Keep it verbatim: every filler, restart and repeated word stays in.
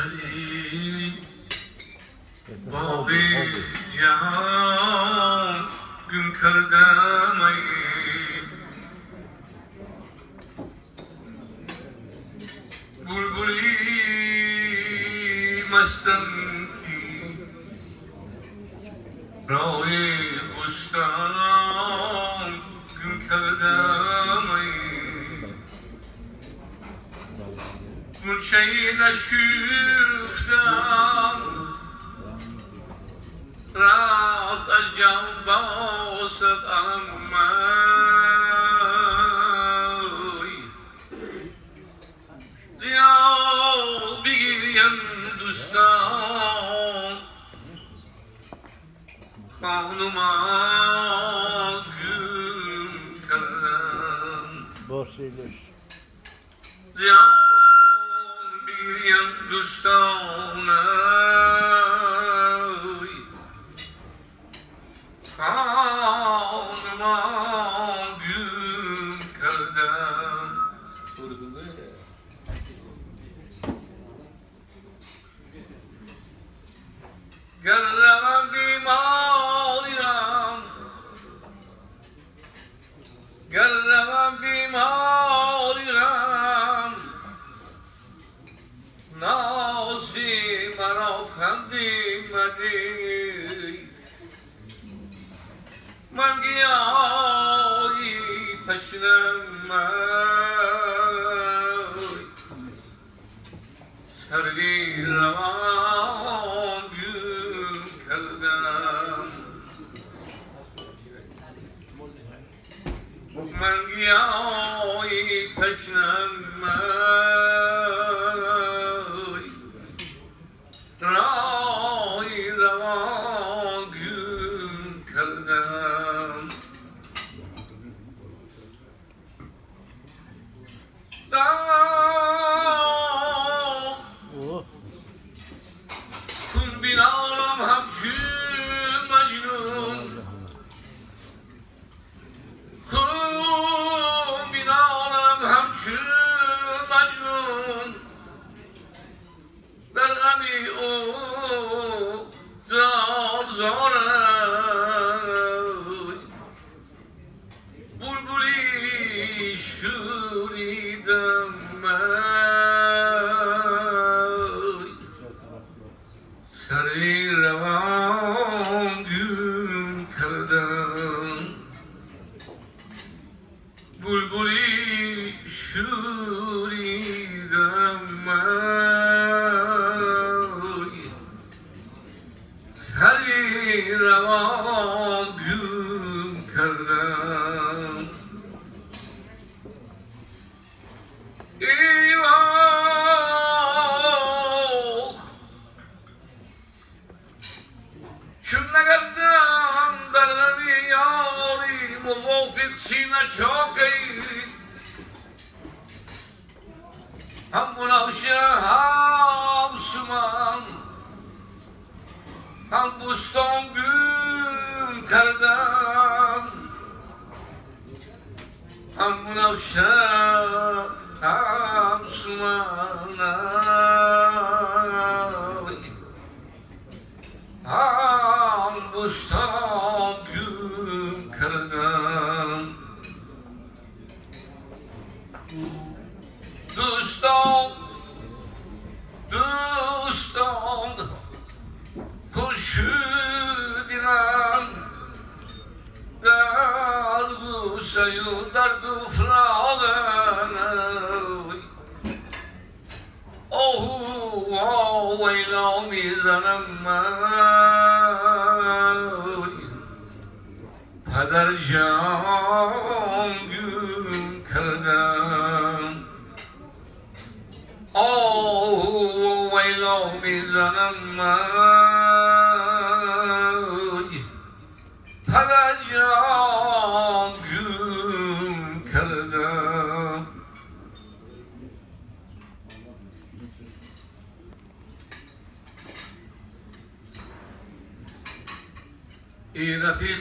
سری باغ جهان گم کردم ای بلبلی مستم کی راه بستان گم کردم ای گوشه نشکفتم رفت از جنباست امی زیاد بگیریم دوستان خانوما گم کردم زیاد بگیریم دوستان خانوما گم کردم گر روم بیماریم گر روم بیماریم نازی مرا پندی مدی من گیایی تشنم سردی روان گم کردم من گیایی تشنم رای روان گم کردم کن بینارم همچون مجنون کن بینارم همچون مجنون در غمی او زار زارم بلبلی شوریدم من سری روان گم کردم بلبلی شوریدم من سری روان گم کردم ایوه چون نگردم در غمی یاری موافق سینه چاکی هم مناشه هم سمن هم بستان گم کردم هم مناشه هم سمن هم بستان گم کردم دوستان دوستان خوشودیم در گوشه و درد و فراغم اوه آه ویلا میزنم من پدر جان گم کردم آه ویلا میزنم من پدر جان گم کردم ای رفیق